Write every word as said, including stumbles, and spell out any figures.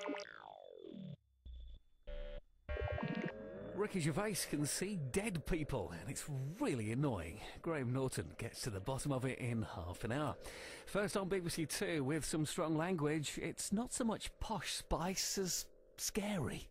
Ricky Gervais can see dead people, and it's really annoying. Graham Norton gets to the bottom of it in half an hour. First on B B C Two with some strong language, it's not so much posh spice as scary.